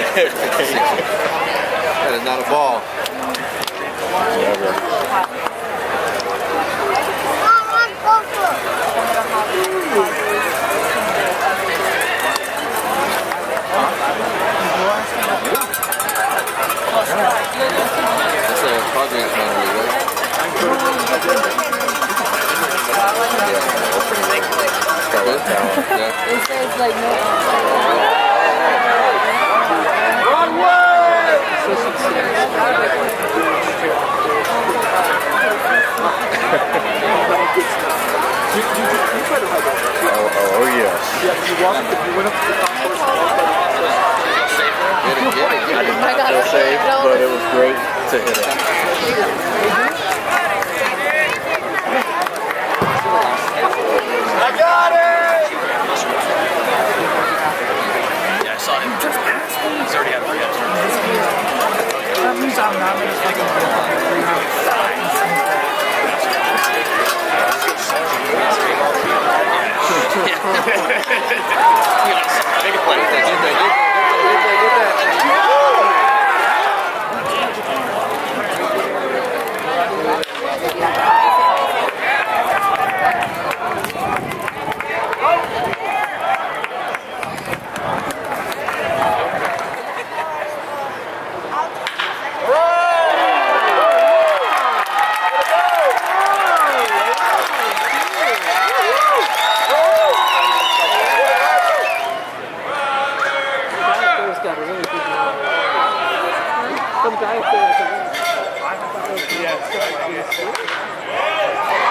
That is not a ball. Whatever. That's a Padres man, right? Yeah. It says like no. Wrong way! Oh yes. Yeah, you went up to the I did not feel safe, but it was great to hit it. I got it! Yeah, I saw him just pass. He's already had 3 extra. That means I'm not going to take him for 3 minutes. Make it play. Get that. Some guy said, yeah,